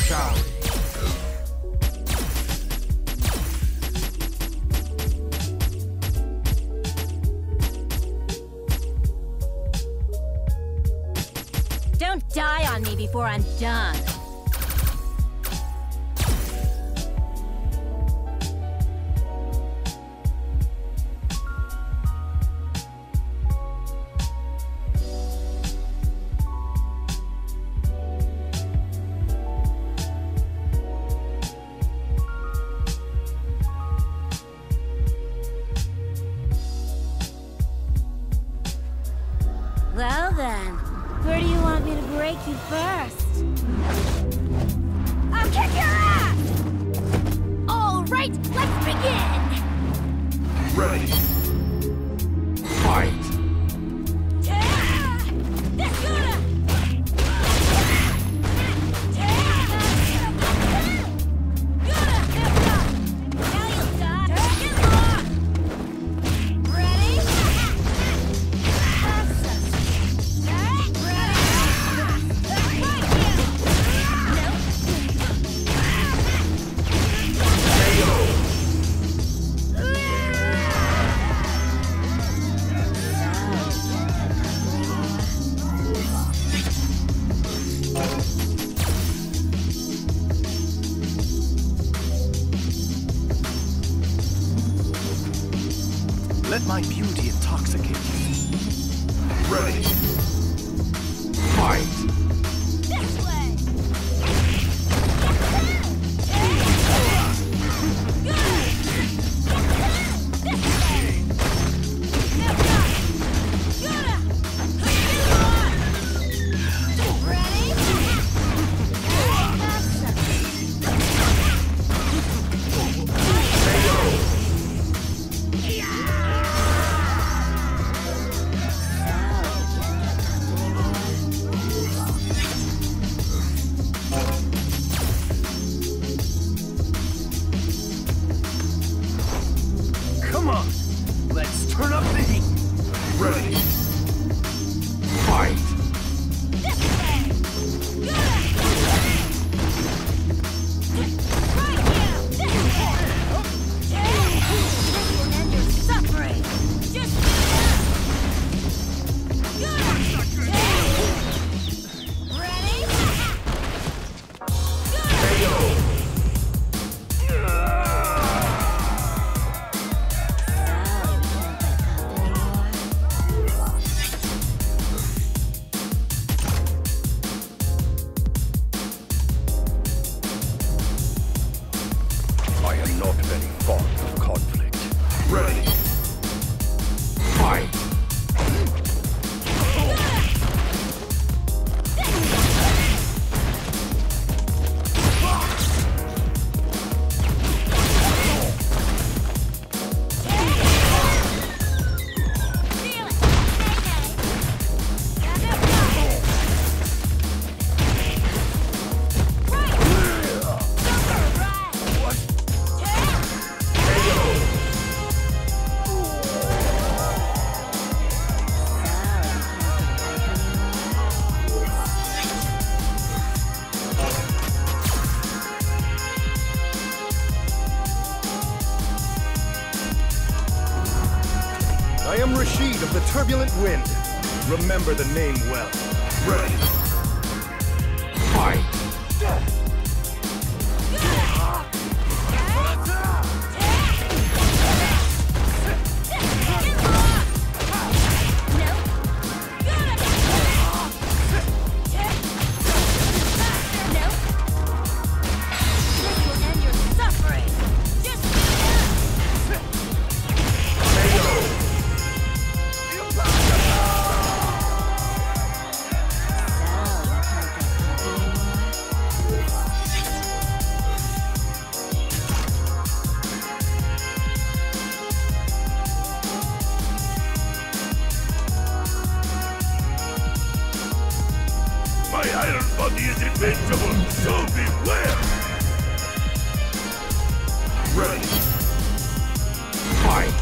shall we? Don't die on me before I'm done. Well then, where do you want me to break you first? I'll kick your ass! All right, let's begin! Ready. Fight! Let my beauty intoxicate you. Ready. Fight! This way! Come on! Let's turn up the heat! Ready. Fight! This way! Right now! This way! This will end your suffering! Just ready? I am not very fond of conflict. Ready. Fight! I am Rashid of the Turbulent Wind. Remember the name well. Ready. Fight! My iron body is invincible, so beware! Ready. Fight!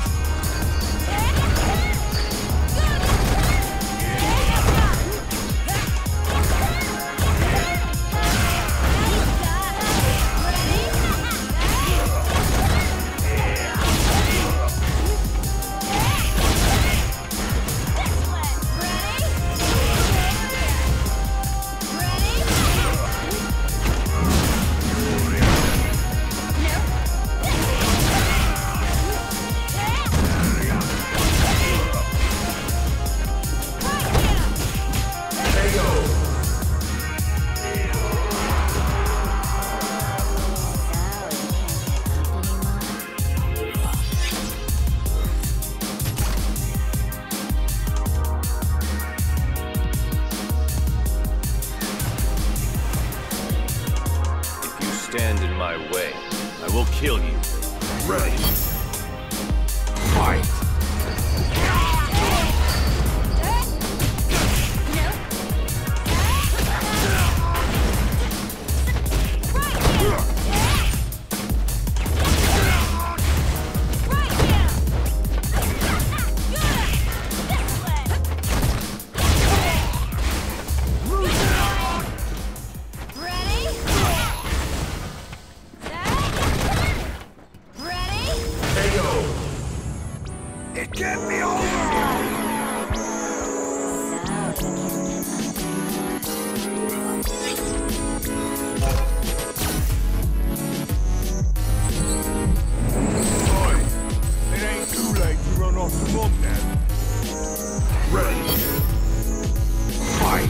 stand in my way, I will kill you. Ready. Fight. It can't be over! Boy, it ain't too late to run off the mom now. Ready. Fight!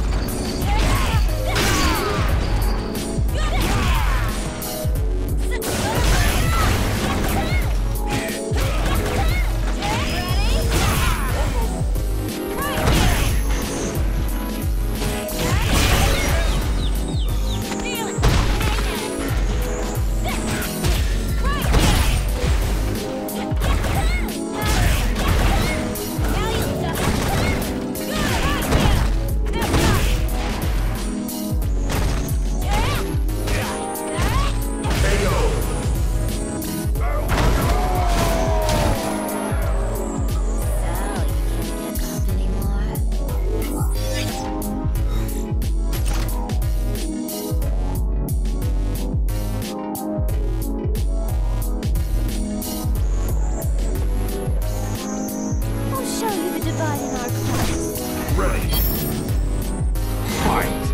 Ready. Fight.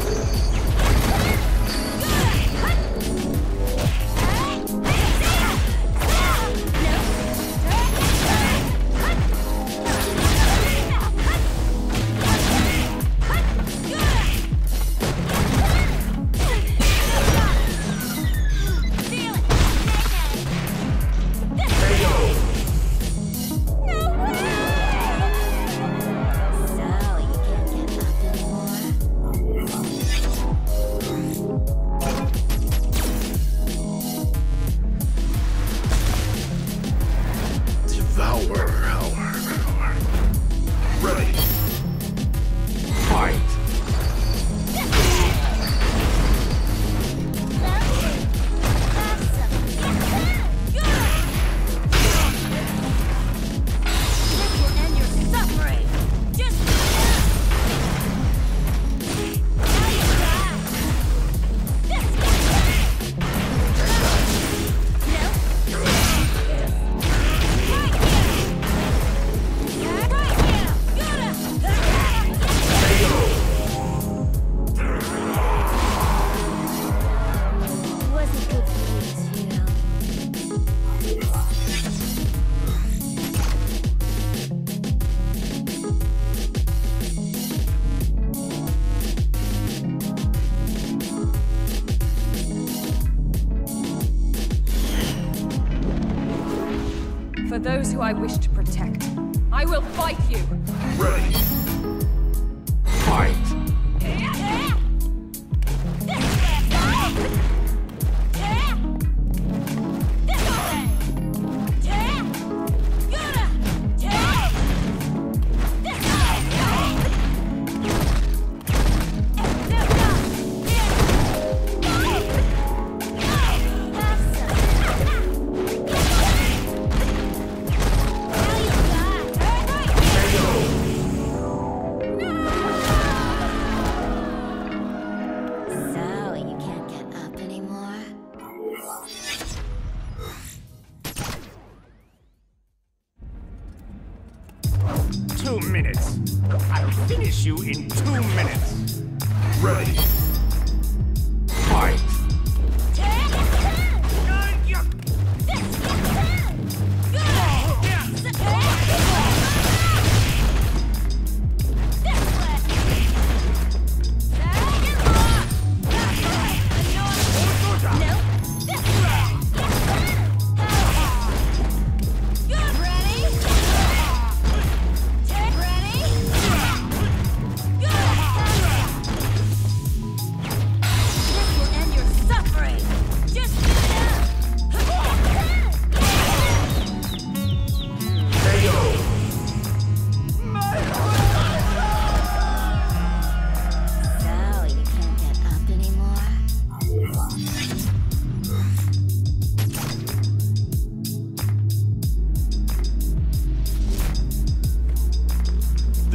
Ready. Fight. This will end your suffering. Just now you die. Wasn't good for you too. For those who I wish to protect, I will fight you! Ready. Fight. So, you can't get up anymore? 2 minutes. I'll finish you in 2 minutes. Ready. Fight.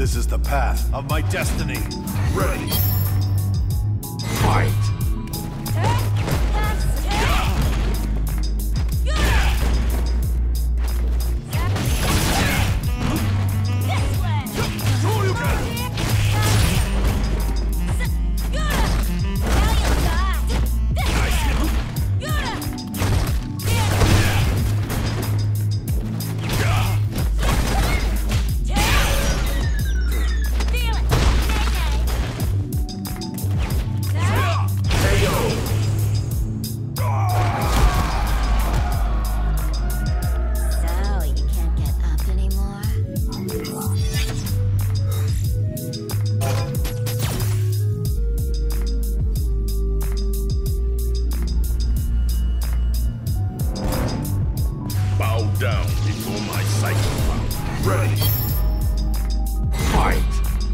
This is the path of my destiny. Ready. Fight! Down before my cycle. Ready. Fight!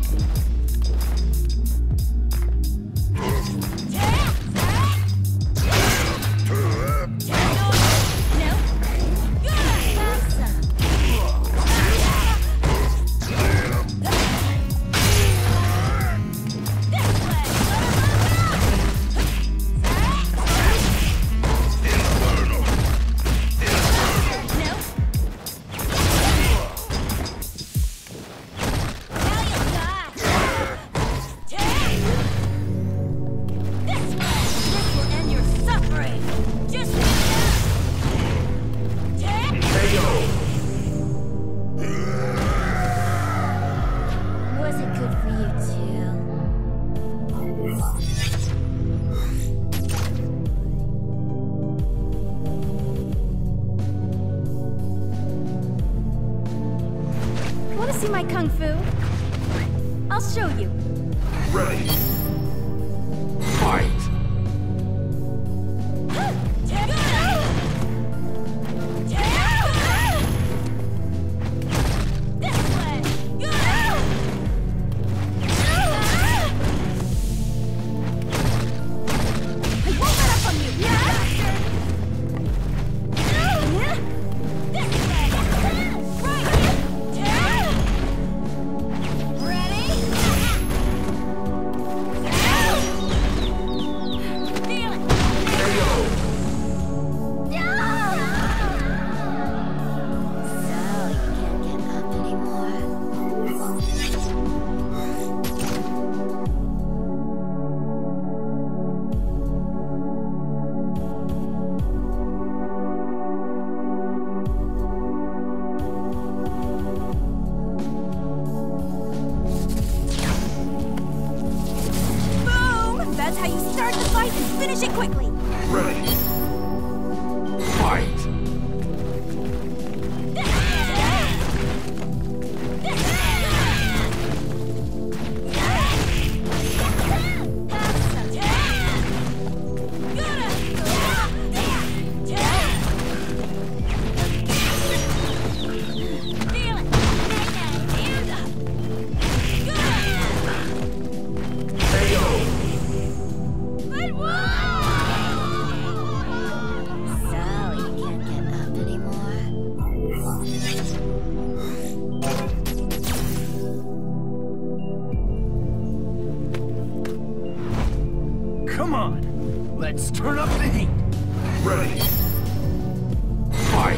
Want to see my kung fu? I'll show you. Ready. Fight! That's how you start the fight and finish it quickly. Ready. Fight! Come on, let's turn up the heat. Ready. Fight!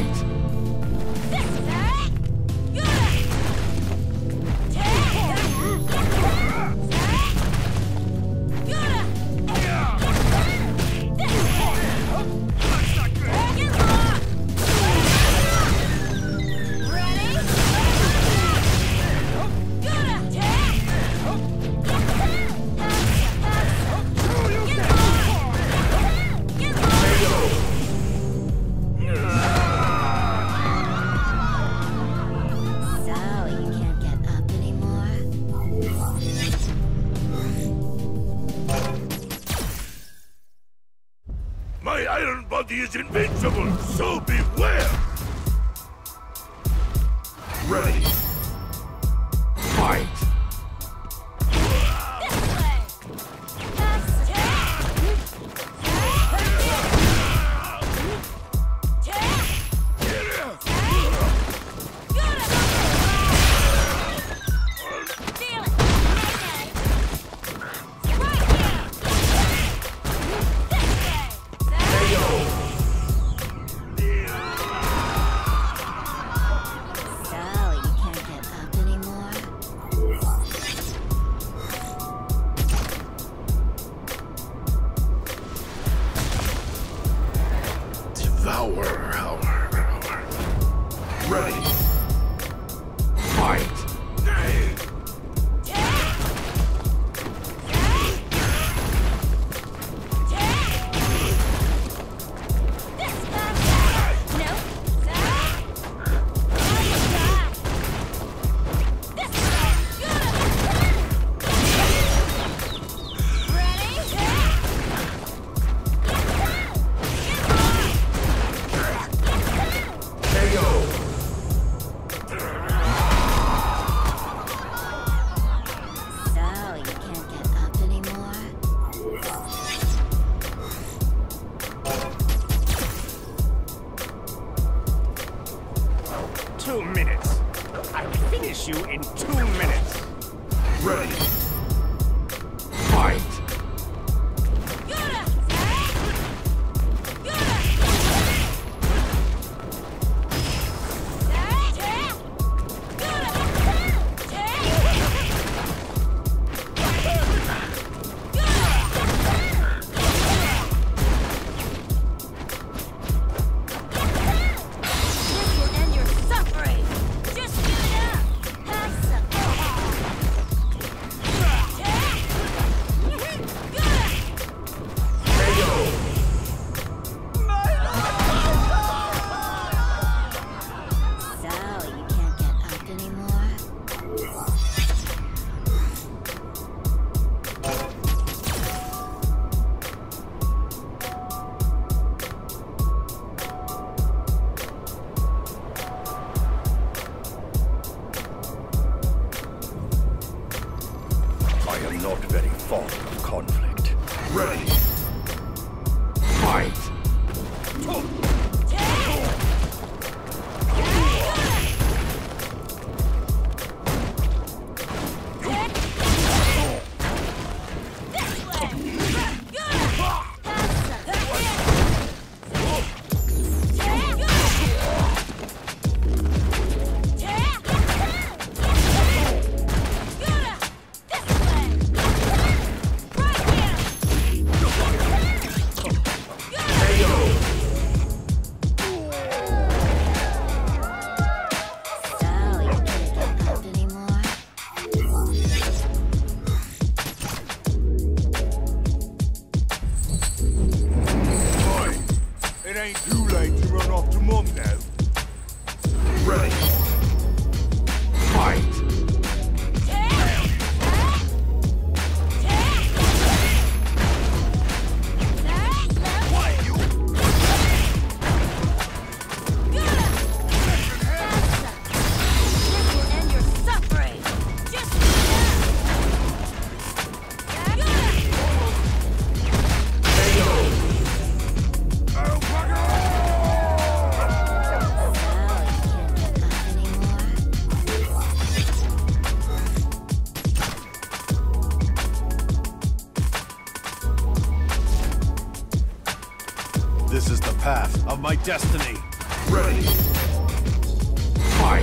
My iron body is invincible, so beware! Ready. Fight! you in 2 minutes. Ready. Fight! I am not very fond of conflict. Ready. Fight! It ain't too late to run off to Mum now. Ready. Fight! This is the path of my destiny. Ready. Fight!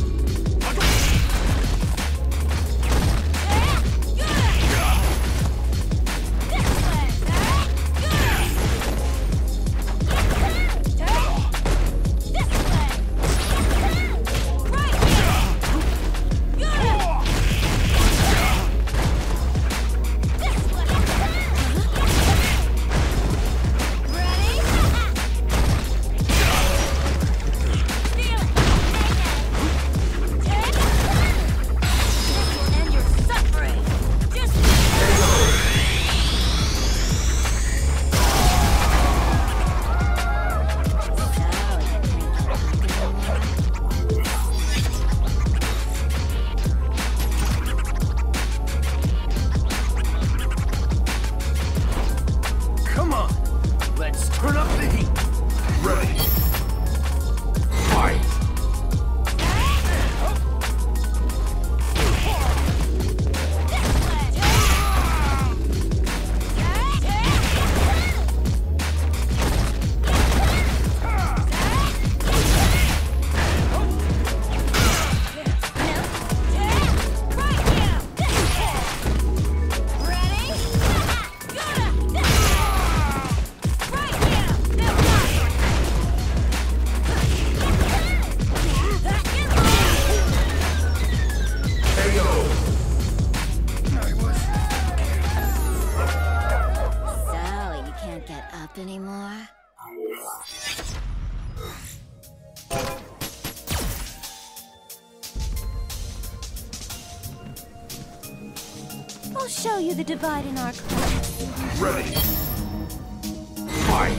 Come on, let's turn up the heat. Ready. Fight! Anymore? I'll show you the divide in our class. Ready. Fight!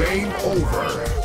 Game over.